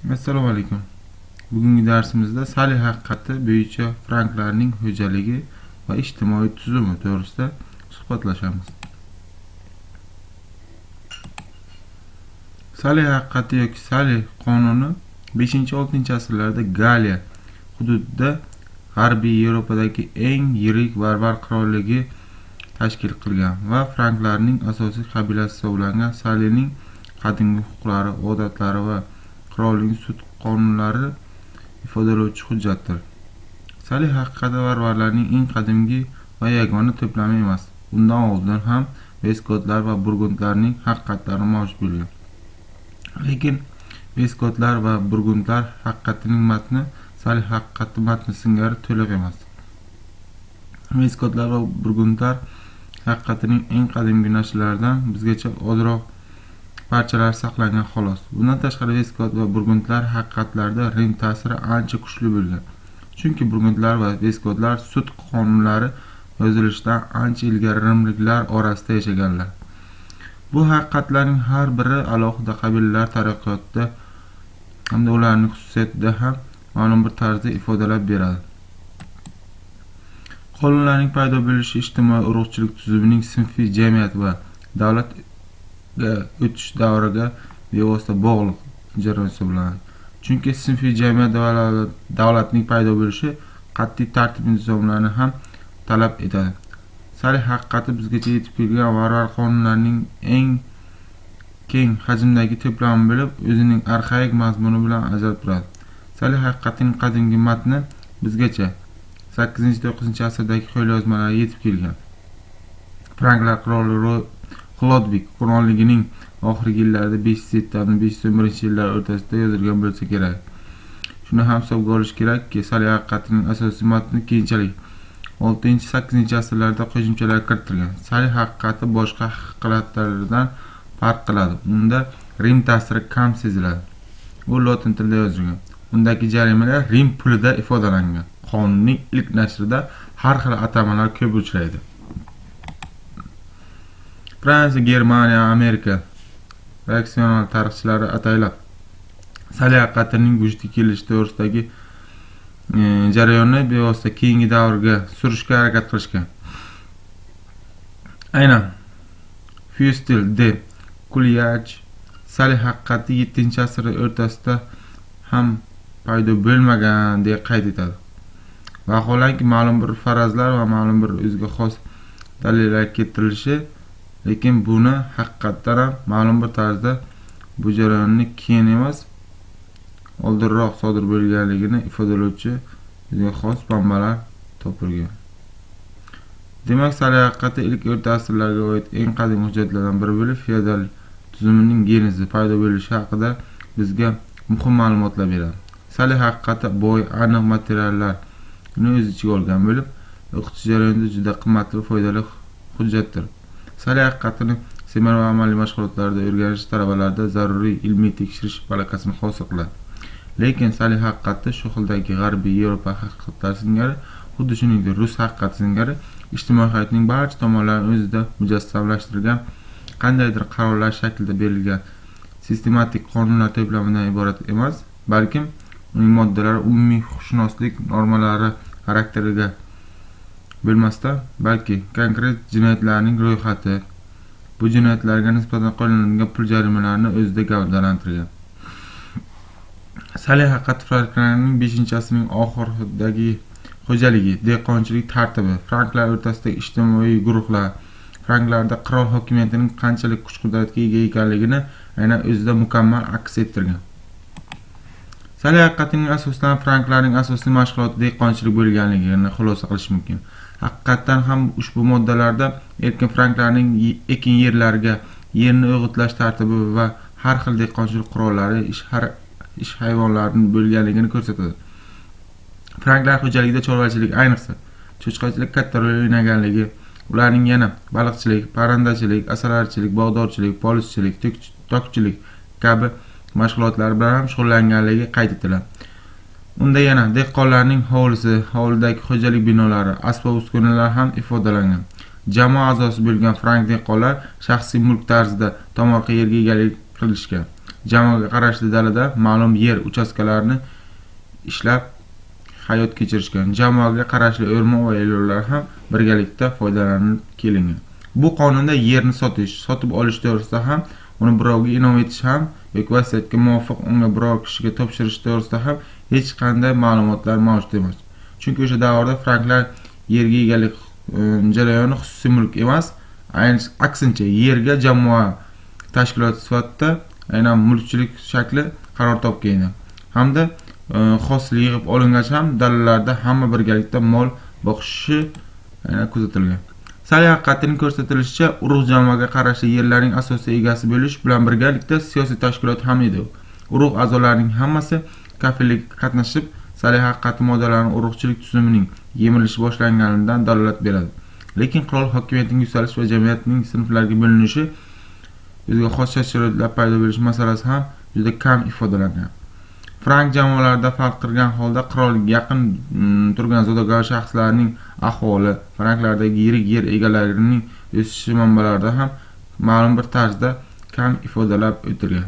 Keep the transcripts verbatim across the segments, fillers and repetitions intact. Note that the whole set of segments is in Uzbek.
Assalomu alaykum. Bugungi darsimizda Salih haqiqati bo'yicha franklarning xo'jaligi va ijtimoiy tuzumi to'g'risida suhbatlashamiz. Salih haqiqati yoki Salih qonuni beshinchi-oltinchi asrlarda Galiya hududida G'arbiy Yevropadagi eng yirik barbar qirolligi tashkil qilgan va franklarning asosiy qabilasi hisoblangan Salihning qadimgi huquqlari, odatlari va qirolning sud qonunlari ifodalovchi hujjatdir. Salih haqiqati barbarlarning eng qadimgi va yagona to'plami emas. Undan oldin ham Vestgotlar va Burgundlarning haqiqatlari mavjud bo'lgan. Lekin Vestgotlar va Burgundlar haqiqatining matni Salih haqiqati matni singari to'liq emas. Vestgotlar va Burgundlar haqiqatining eng qadimgi nashrlaridan bizgacha ozroq parchalar saqlangan xolos. Bundan tashqari Vestgot va Burgundlar haqiqatlarda Rim ta'siri ancha kuchli bo'lgan. Chunki Burgundlar va Vestgotlar sud qonunlari yozilishidan ancha ilgari Rimliklar orasida yashaganlar. Bu haqiqatlarning har biri alohida qabilalar taraqqiyotida hamda ularning xususiyatida ham ma'lum bir tarzda ifodalab beradi. Qonunlarning paydo bo'lishi ijtimoiy urug'chilik tuzumining sinfiy jamiyat va davlat o'tish davriga bevosita bog'liq jarayon hisoblanadi. Chunki sinfiy jamiyat va davlatning paydo bo'lishi qat'iy tartib nizomlarini ham talab etadi. Salih haqiqati bizgacha yetib kelgan barbar qonunlarning eng keng hajmdagi to'plami bo'lib, o'zining arxaik mazmuni bilan ajralib turadi. Salih haqiqatining qadimgi matni bizgacha sakkizinchi-to'qqizinchi asrdagi qo'lyozmalarga yetib kelgan. Franklar qiroli Xlodvig hukmronligining oxirgi yillarida besh yuz yettidan besh yuz o'n birinchi yillar o'rtasida yozilgan bo'lsa kerak. Shuni ham hisobga olish kerakki, Salih haqiqatining asosiy matni keyinchalik oltinchi-sakkizinchi asrlarda qo'shimchalar kiritilgan. Salih haqiqati boshqa haqiqatlardan farq qiladi. Unda Rim ta'siri kam seziladi. U lotin tilida yozilgan. Undagi jarimalar Rim pulida ifodalangan. Qonunning ilk nashrida har xil atamalar ko'p uchraydi. Fransiya, Germaniya, Amerika reaksional tarixchilari ataylab Salih haqiqatining vujudga kelishi to'g'risidagi e, jarayonni bevosita keyingi davrga surishga harakat qilishgan. Aynan Fustel de Couillage Salih haqiqati yettinchi asr o'rtasida ham paydo bo'lmagan deb qayd etadi. Vaholanki ma'lum bir farazlar va ma'lum bir o'ziga xos dalillar keltirilishi, lekin buni haqiqatdan ham ma'lum bir tarzda bu jarayonni keyin emas, oldinroq sodir bo'lganligini ifodalovchi o'ziga xos manbalar topilgan. Demak, Salih haqiqati ilk o'rta asrlarga oid eng qadimiy hujjatlardan biri bo'lib, feodal tuzumining genezi paydo bo'lishi haqida bizga muhim ma'lumotlar beradi. Salih haqiqati boy, aniq materiallar uni o'z ichiga olgan bo'lib, o'qitish jarayonida juda qimmatli va foydali hujjatdir. Salih haqiqatini semar va amaliy mashg'ulotlarda o'rganish talabalarda zaruriy ilmiy tekshirish malakasini hosil qiladi. Lekin Salih haqiqati shu xildagi G'arbiy Yevropa haqiqatlari singari, xuddi shuningdek Rus haqiqati singari ijtimoiy hayotning barcha tomonlarini o'zida mujassamlashtirgan, qandaydir qarorlar shaklida berilgan sistematik qonunlar to'plamidan iborat emas, balkim uning moddalari umumiy huquqshunoslik normalari xarakteriga bo'lmasdan, balki konkret jinoyatlarning ro'yxati, bu jinoyatlarga nisbatan qo'llanilgan pul jarimalarini o'zida gavdalantirgan. Salih haqiqati franklarning beshinchi asrning oxiridagi xo'jaligi, dehqonchilik tartibi, franklar o'rtasidagi ijtimoiy guruhlar, franklarda qirol hokimiyatining qanchalik kuch-qudratga ega ekanligini aynan o'zida mukammal aks ettirgan. Salih haqiqatining asosidan franklarning asosiy mashg'uloti dehqonchilik bo'lganligini xulosa qilish mumkin. Haqiqatan ham ushbu moddalarda erkin franklarning ekin yerlariga yerni o'g'itlash tartibi va har xil dehqonchilik qurollari, ish har ish hayvonlarining bo'lganligini ko'rsatadi. Franklar xo'jaligida chorvachilik, ayniqsa cho'chqachilik katta rol o'ynaganligi, ularning yana baliqchilik, parrandachilik, asalarichilik, bog'dorchilik, polischilik, tokchilik kabi mashg'ulotlar bilan ham shug'ullanganligi qayd etiladi. Unda yana dehqonlarning hovlisi, hovlidagi xo'jalik binolari, asbob-uskunalar ham ifodalangan. Jamoa a'zosi bo'lgan frank dehqonlar shaxsiy mulk tarzida tomorqa yerga egalik qilishgan. jamoaga qarashli dalada ma'lum yer uchastkalarini ishlab hayot kechirishgan. Jamoaga qarashli o'rmon va yaylovlar ham birgalikda foydalanib kelingan. Bu qonunda yerni sotish, sotib olish to'g'risida ham, uni birovga in'om etish ham yoki vasiyatga muvofiq unga biror kishiga topshirish to'g'risida ham hech qanday ma'lumotlar mavjud emas. Chunki o'sha davrda franklar yerga egalik jarayoni xususiy mulk emas, aksincha yerga jamoa tashkiloti sifatida aynan mulkchilik shakli qaror topgan hamda hosil yig'ib olingach ham dalalarda hamma birgalikda mol boqishi kuzatilgan. Sali haqiqatining ko'rsatilishicha, urug' jamoaga qarashli yerlarning asosiy egasi bo'lish bilan birgalikda siyosiy tashkilot ham edi. Urug' a'zolarining hammasi kafillikka qatnashib, sali haqiqati moddalarining urug'chilik tuzumining yemilishi boshlanganidan dalolat beradi. Lekin qirol hokimiyatining yuksalishi va jamiyatning sinflarga bo'linishi, o'ziga xos sharoitlar paydo bo'lish masalasi ham juda kam ifodalangan. Frank jamoalarida farq qilgan holda qirolga yaqin turgan zodagon shaxslarning ahvoli, franklardagi yirik yer egalarining o'sishi manbalarida ham ma'lum bir tarzda kam ifodalab o'tilgan.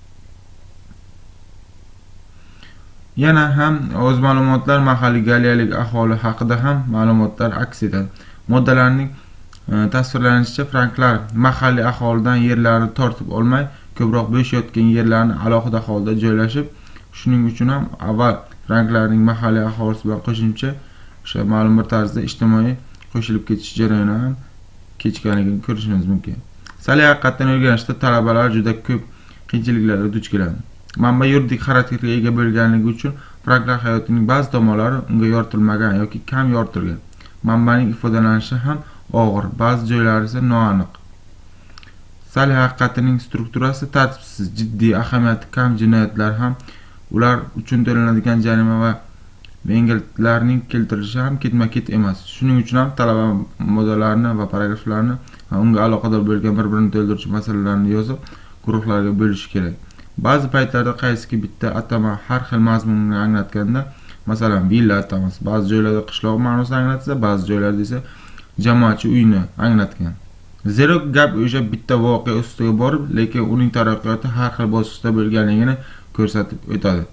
Yana ham o'z ma'lumotlar mahalliy galiyalik aholi haqida ham ma'lumotlar aks etadi. Moddalarning tasvirlanishicha, franklar mahalliy aholidan yerlarni tortib olmay, ko'proq bo'sh yotgan yerlarni alohida holda joylashib, shuning uchun ham avval franklarning mahalliy aholisi bilan qo'shimcha o'sha ma'lum bir tarzda ijtimoiy qo'shilib ketish jarayoni ham kechganligini ko'rishimiz mumkin. Sali haqiqatdan o'rganishda talabalar juda ko'p qiyinchiliklarga duch keladi. Manba yuridik xarakterga ega bo'lganligi uchun franklar hayotining ba'zi tomonlari unga yoritilmagan yoki kam yoritilgan. Manbaning ifodalanishi ham og'ir, ba'zi joylari esa noaniq. Sali haqiqatining strukturasi tartibsiz, jiddiy, ahamiyati kam jinoyatlar ham, ular uchun to'lanadigan jarima va yengilliklarning keltirilishi ham ketma-ket emas. Shuning uchun ham talaba moddalarini va paragraflarni unga aloqador bo'lgan bir-birini to'ldiruvchi masalalarni yozib, guruhlarga bo'lish kerak. Ba'zi paytlarda qaysiki bitta atama har xil mazmunni anglatganda, masalan, villa atamasi ba'zi joylarda qishloq ma'nosini anglatsa, ba'zi joylarda esa jamoatchi uyni anglatgan. Zero gap o'sha bitta voqea ustiga borib, lekin uning taraqqiyoti har xil bosqichda bo'lganligini ko'rsatib o'tadi.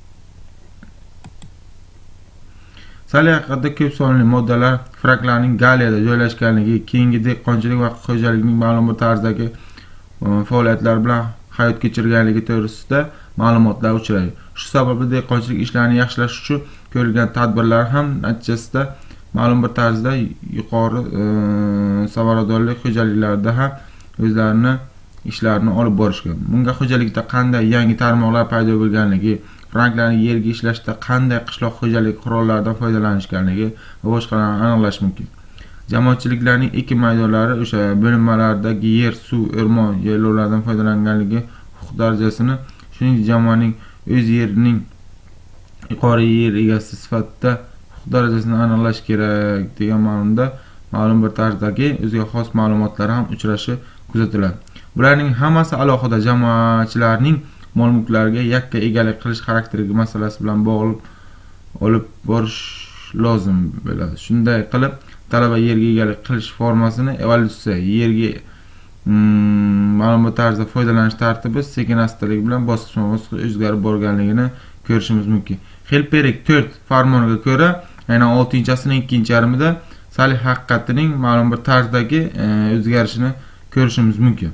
Sali haqiqatda ko'p sonli moddalar franklarning Galiyada joylashganligi, keyingi dehqonchilik va xo'jaligining ma'lum bir tarzdagi faoliyatlar bilan hayot kechirganligi to'g'risida ma'lumotlar uchraydi. Shu sababli dehqonchilik ishlarini yaxshilash uchun ko'rilgan tadbirlar ham natijasida ma'lum bir tarzda yuqori samaradorlik xo'jaliklarida ham o'zlarini ishlarini olib borishgan. Bunga xo'jalikda qanday yangi tarmoqlar paydo bo'lganligi, franklarning yerga ishlashda qanday qishloq xo'jalik qurollaridan foydalanishganligi va boshqalarni aniqlash mumkin. Jamoatchiliklarning ekin maydonlari o'sha bo'linmalardagi yer, suv, o'rmon, yaylovlardan foydalanganligi huquq darajasini, shuningdek jamoaning o'z yerining yuqori yer egasi sifatida huquq darajasini aniqlash kerak degan ma'noda ma'lum bir tarzdagi o'ziga xos ma'lumotlar ham uchrashi kuzatiladi. Bularning hammasi alohida jamoatchilarning mol-mulklariga yakka egalik qilish xarakteriga masalasi bilan bog'liq olib borish lozim bo'ladi. Shunday qilib, talaba yerga egalik qilish formasini evolyutsiya, yerga ma'lum bir tarzda foydalanish tartibi sekin-astalik bilan bosqichma-bosqich o'zgarib borganligini ko'rishimiz mumkin. Hilperik to'rt farmoniga ko'ra, aynan oltinchi asrning ikkinchi yarmida Sali haqiqatining ma'lum bir tarzdagi o'zgarishini ko'rishimiz mumkin.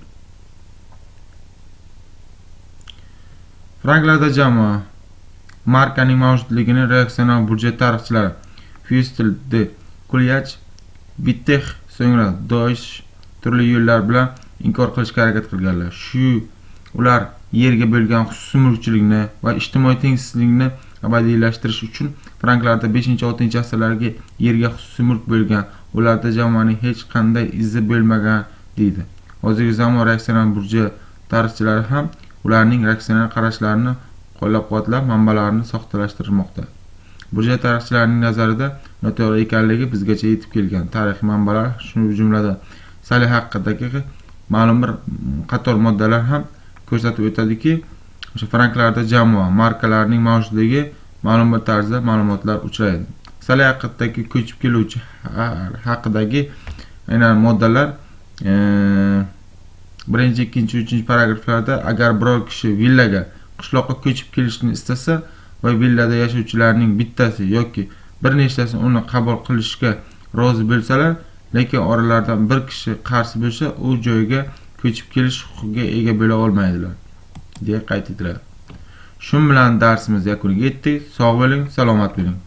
Franklarda jamoa markaning mavjudligini reaksioner budjet tarixchilari Fuestel de Kulyach, Bitteh, so'ngra Deutsch turli yo'llar bilan inkor qilishga harakat qilganlar. Shu ular yerga bo'lgan xususiy mulkchilikni va ijtimoiy tengsizlikni abadiylashtirish uchun franklarda beshinchi-oltinchi asrlarga yerga xususiy mulk bo'lgan, ularda jamoaning hech qanday izi bo'lmagan deydi. Hozirgi zamon reaksioner budjet tarixchilari ham ularning reaksioner qarashlarini qo'llab-quvvatlab, manbalarni soxtalashtirmoqda. Budjet tarixchilarining nazarida noto'g'ri ekanligi bizgacha yetib kelgan tarixiy manbalar, shu jumladan Sali haqidagi ma'lum bir qator moddalar ham ko'rsatib o'tadiki, o'sha franklarda jamoa markalarining mavjudligi ma'lum bir tarzda ma'lumotlar uchraydi. Sali haqidagi ko'chib keluvchi haqidagi aynan moddalar birinchi, ikkinchi, uchinchi paragraflarda agar biror kishi villaga qishloqqa ko'chib kelishni istasa va villada yashovchilarning bittasi yoki bir nechtasi uni qabul qilishga rozi bo'lsalar, lekin oralaridan bir kishi qarshi bo'lsa, u joyga ko'chib kelish huquqiga ega bo'la olmaydilar, deya qayd etiladi. Shu bilan darsimiz yakuniga yetdik. Sog' bo'ling, salomat bo'ling.